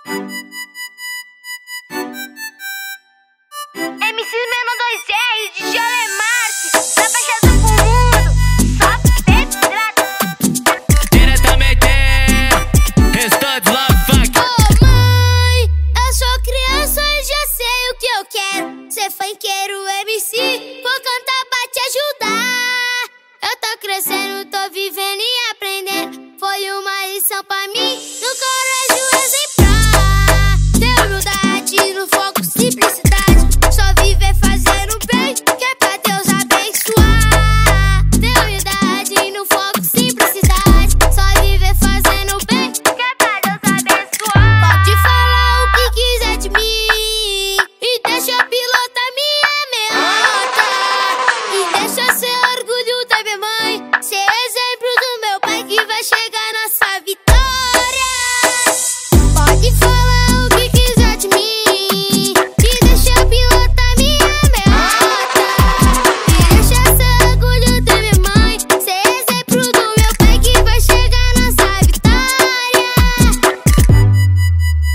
MC Menor 2R, DJ Alemarte, tá baixando pro mundo, só pedrada. Diretamente, Restante Love Funk. Ô mãe, eu sou criança e já sei o que eu quero. Ser funkeiro, MC, vou cantar pra te ajudar. Eu tô crescendo, tô vivendo e aprendendo. Foi uma lição pra mim, no colégio exemplar. Ter humildade, no foco, simplicidade. Só viver fazendo bem, que é pra Deus abençoar. Ter humildade, no foco, simplicidade. Só viver fazendo bem, Que é pra Deus abençoar. pode falar o que quiser de mim e deixa pilotar minha meota. E deixa ser orgulho da minha mãe, ser exemplo do meu pai que vai chegar nessa vitória. Pode falar o que quiser de mim e deixa pilotar minha meota. E deixa ser orgulho da minha mãe, ser exemplo do meu pai que vai chegar nessa vitória.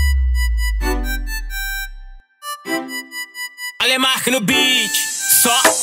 Alemarque no beat, só